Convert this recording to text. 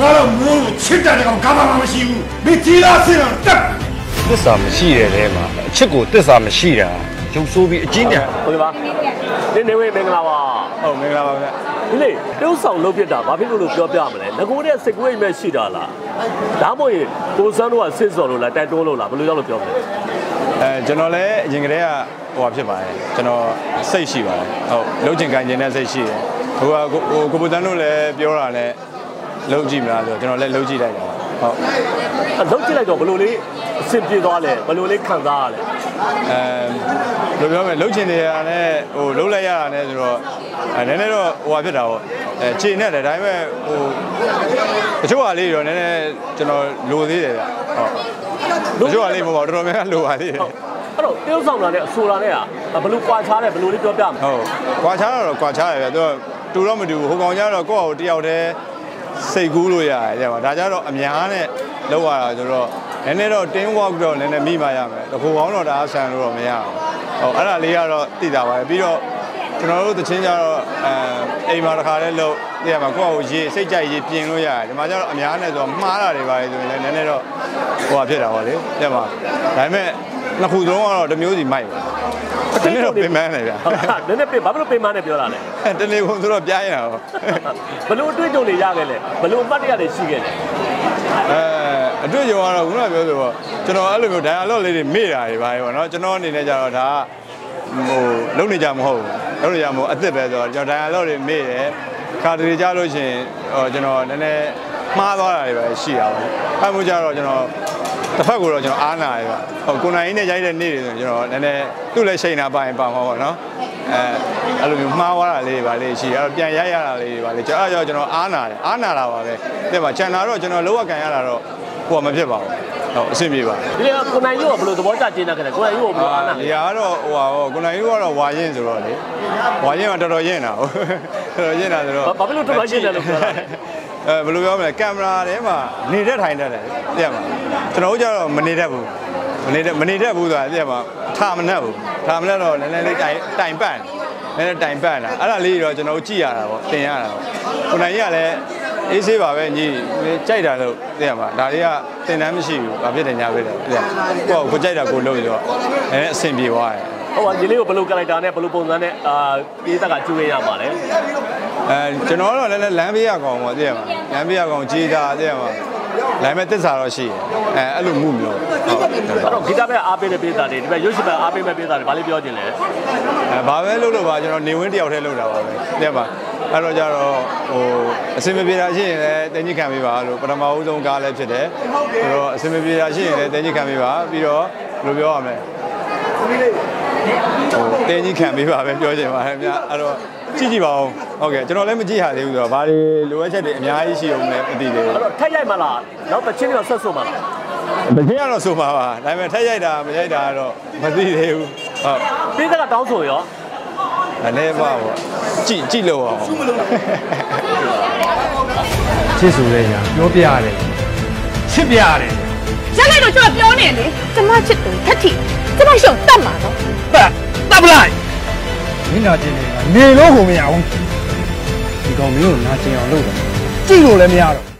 တော့မိုးကိုချစ်တဲ့ကောင်ကားမှမရှိဘူးမင်းကြီးလားဆင်းတော့တက်သစ္စာမရှိတဲ့ထဲမှာအချစ်ကိုသစ္စာမရှိတာရုပ်ဆိုးပြီးအကျဉ်းတန်ဟုတ်ကဲ့ပါနေဝေးမင်္ဂလာပါဟုတ်မင်္ဂလာပါဗျဒီလေတုံးဆောင်လုပ်ပြတာဘာဖြစ်လို့ပြောပြမလဲငကိုတဲ့စိတ်ကူးအိမ်မဲ့ရှိတာလားဒါမှမဟုတ်ကိုစန်းတို့ကစစ်စော်လို့လားတိုက်တွန်းလို့လားဘယ်လိုရောက်လို့ပြောမလဲကျွန်တော်လည်းအရင်ကတည်းကဟိုဖြစ်ပါတယ်ကျွန်တော်စိတ်ရှိပါတယ်ဟုတ်လုံးချင်ကန်ချင်တဲ့စိတ်ရှိတယ်ဟိုကိုပူတန်းတို့လည်းပြောတာလည်းလုံးကြည့်မလားဆိုကျွန်တော်လည်းလုံးကြည့်လိုက်တာဟုတ်လုံးကြည့်လိုက်တော့ဘယ်လိုလေးအဆင်ပြေသွားလဲဘယ်လိုလေးခံစားရလဲဘယ်လိုပြောမလဲလုံးချင်နေတာနဲ့ဟိုလုံးလိုက်ရတာနဲ့ဆိုတော့နည်းနည်းတော့ဟိုဖြစ်တာပေါ့ခြေနဲ့တယ်ဒါပေမဲ့ဟိုတချို့ဟာလေးတော့နည်းနည်းကျွန်တော်လိုသေးတယ်ဗျဟုတ်တချို့ဟာလေးမဟုတ်ပါတော်တော်များများလိုပါသေးတယ်အဲ့တော့တရုတ်ဆောင်လာတဲ့အဆိုလာနဲ့ကဘယ်လိုကွာခြားလဲဘယ်လိုလေးပြောပြမလဲဟုတ်ကွာခြားတော့ကွာခြားတယ်ဗျသူကတူတော့မတူဘူးဟိုကောင်ကြတော့ကိုယ့်ဟာကိုတယောက်တည်းစိတ်ကူးလို့ရတယ်ကြပါဒါကြတော့အများနဲ့လောက်ရတာဆိုတော့နည်းနည်းတော့တင်းဝေါက်တော့နည်းနည်းမိမှရမယ်တခုကောင်းတော့ဒါဆန်လို့တော့မရဘူးဟုတ်အဲ့ဒါလေးကတော့သိတာပါတယ်ပြီးတော့ကျွန်တော်တို့တချင်းကြတော့အိမ်မှာတစ်ခါတည်းလို့သိရမှာကိုယ့်ကိုရေးစိတ်ကြိုက်ရေးပြင်လို့ရတယ်ဒီမှာကျတော့အများနဲ့ဆိုတော့မှားတာတွေပါတယ်ဆိုရင်လည်းနည်းနည်းတော့ဟိုဖြစ်တာပေါ့လေသိမှာဒါပေမဲ့နှစ်ခုသုံးကတော့တစ်မျိုးစီမိုက်ပါတနေ့တော့ပြင်မန်းနေဗျာနည်းနည်းပြင်ဘာဖြစ်လို့ပြင်မန်းနေပြောတာလဲတနေ့ကုန်ဆိုတော့ပြားရင်တော့ဘလို့အတွေ့အကြုံတွေရခဲ့လဲဘလို့အမှတ်တရတွေရှိခဲ့လဲအတွေ့အကြုံကတော့ခုနကပြောဆိုတော့ကျွန်တော်အဲ့လိုမျိုး dialogue လေးတွေမေ့တာတွေပါပေါ့နော်ကျွန်တော်အနေနဲ့ကျတော့ဒါဟိုလုံးနေကြမဟုတ်ဘူးလုံးနေကြမဟုတ်အစ်စ်ပဲဆိုတော့ကျွန်တော် dialogue တွေမေ့တယ်ခါတလေကြလို့ရှိရင်ကျွန်တော်နည်းနည်းမှားသွားတာတွေပဲရှိတာပေါ့အဲ့မျိုးကြတော့ကျွန်တော်တစ်ဖက်ကိုတော့ကျွန်တော်အားနာတယ်ဗျဟုတ်ကိုနိုင်နဲ့ရိုက်တဲ့နေ့တွေဆိုရင်ကျွန်တော်နည်းနည်းသူ့လည်းရှိန်နာပါရင်ပါမှာပေါ့နော်အဲ့လိုမျိုးမှားသွားတာလေးတွေပါလေးရှိအဲ့တော့ပြန်ရိုက်ရတာလေးတွေပါလေးကျွန်တော်အားနာတယ်အားနာတာပါပဲတဲ့ပါချန်တာတော့ကျွန်တော်လောကကန်ရတာတော့ဟိုမဖြစ်ပါဘူးဟုတ်အဆင်ပြေပါဒီလေကိုနိုင်ရိုးကဘယ်လိုသဘောကျကျင်းတာခဲ့လဲကိုနိုင်ရိုးကဘယ်လိုအားနာလဲဒီကတော့ဟိုဟာကိုနိုင်ရိုးကတော့ဝါရင်ဆိုတော့လေဝါရင်ကတော်တော်ရင်တာဟုတ်တော်တော်ရင်တာဆိုတော့ဘာဖြစ်လို့တော်တော်ရင်တယ်လို့ပြောတာဘယ်လိုပြောမလဲကင်မရာထဲမှာနေတဲ့ထိုင်တတ်တယ်သိရမှာကျွန်တော်တို့ကျတော့မနေတတ်ဘူးမနေတတ်ဘူးဆိုတာသိရမှာထားမနှက်ဘူးထားမနှက်တော့နည်းနည်းလေးတိုင်ပတ်နည်းနည်းတိုင်ပတ်လာအဲ့ဒါလေးတော့ကျွန်တော်တို့ကြည့်ရတာပေါ့သင်ရတာပေါ့ကိုနိုင်ကြီးကလည်းအေးဆေးပါပဲညီကြိုက်တာလို့သိရမှာဒါလေးကသင်တန်းမရှိဘူးဘာဖြစ်တယ်ညာဖြစ်တယ်သိရကိုကြိုက်တာကိုလုပ်ပြီးတော့နည်းနည်းအဆင်ပြေသွားတယ်ဟုတ်ပါဒီလေးကိုဘယ်လိုကလိုက်တာနဲ့ဘယ်လိုပုံစံနဲ့ပေးသက်ကကျွေးရမှာလဲကျွန်တော်တော့လည်းလမ်းပေးရကောင်ပေါ့သိရမှာလမ်းပေးရကောင်ကြီးတာသိရမှာလိုင်းမဲ့တစ္ဆာတော့ရှိတယ်အဲ့လိုမှုမျိုးဟုတ်အဲ့တော့ဂီတပဲအားပေးတဲ့ပေးတာတွေဒီဘက်ရုပ်ရှင်ပဲအားပေးမဲ့ပေးတာတွေဘာလေးပြောချင်လဲဘာပဲလုပ်လို့ပါကျွန်တော်နေဝင်းတယောက်တည်းလုပ်တာပါပဲသိပါအဲ့တော့ကြတော့ဟိုအစင်မပြေတာရှိရင်လည်းတင်းကြီးခံပေးပါလို့ပထမဦးဆုံးကားလည်းဖြစ်တယ်ဆိုတော့အစင်မပြေတာရှိရင်လည်းတင်းကြီးခံပေးပါပြီးတော့ဘယ်လိုပြောရမလဲတင်းကြီးခံပေးပါပဲပြောချင်ပါတယ်ဗျအဲ့တော့ကြည့်ပါဦးဟုတ်ကဲ့ကျွန်တော်လည်းမကြည့်ရသေးဘူးဆိုတော့ဘာတွေလိုအပ်ချက်တွေအများကြီးရှိအောင်လည်းမသိသေးဘူးအဲ့တော့ထက်ရိုက်မလားနောက်တစ်ချင်းတော့ဆက်ဆိုမှာလားတစ်ချင်းကတော့ဆိုမှာပါဒါပေမဲ့ထက်ရိုက်တာမရိုက်တာကတော့မသိသေးဘူးဟုတ်ပြီးတဲ့ကတောင်းဆိုရောအနေပါပေါ့ကြည့်လို့အောင်ချစ်ဆိုတဲ့ညာပြောပြရတယ်ချစ်ပြရတယ်ရက်လိုက်တော့ကျွန်တော်ပြောနေလေကျမချစ်တယ်ထက်ထိကျမရှုံတတ်မှာနော်တတ်ပလိုက်မင်းနာကျင်နေလို့ကိုမရဘူးဒီကောင်မျိုးကိုနာကျင်အောင်လုပ်တယ်ကြည့်လို့လည်းမရတော့